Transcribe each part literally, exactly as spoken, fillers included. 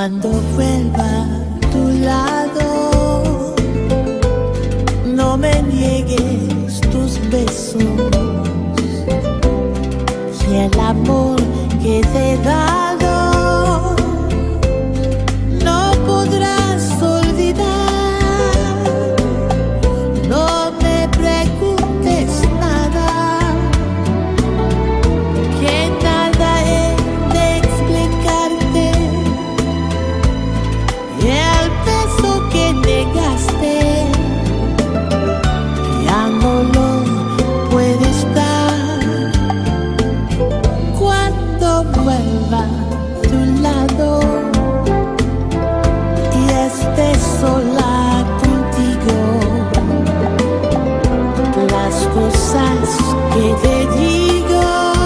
Cuando vuelva a tu lado, no me niegues tus besos y el amor que te he dado no podrás olvidar. No me preguntes nada, que nada he de explicarte. El beso que negaste ya no lo puedes dar. Cuando vuelva a tu lado y esté sola contigo, las cosas que te digo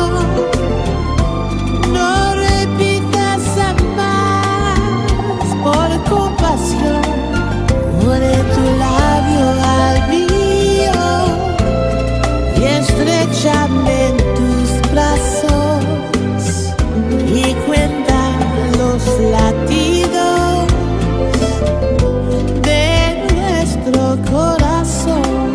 no repitas jamás. Por compasión, une tu labio al mío y estrechame en tus brazos y cuenta los latidos de nuestro corazón.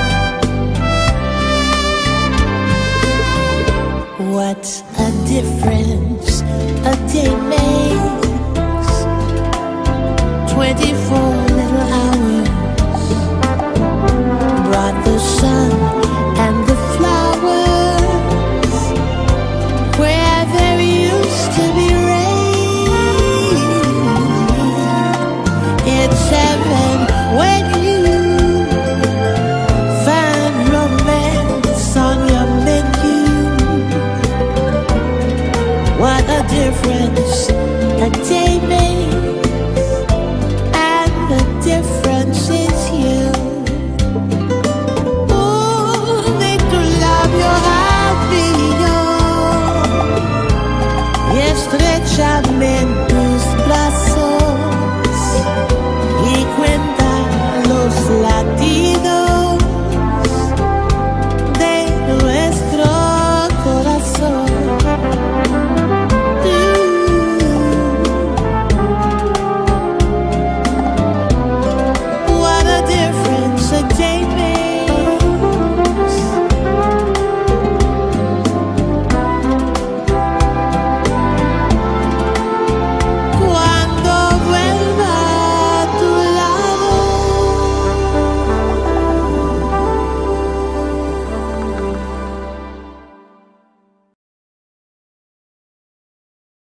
What a difference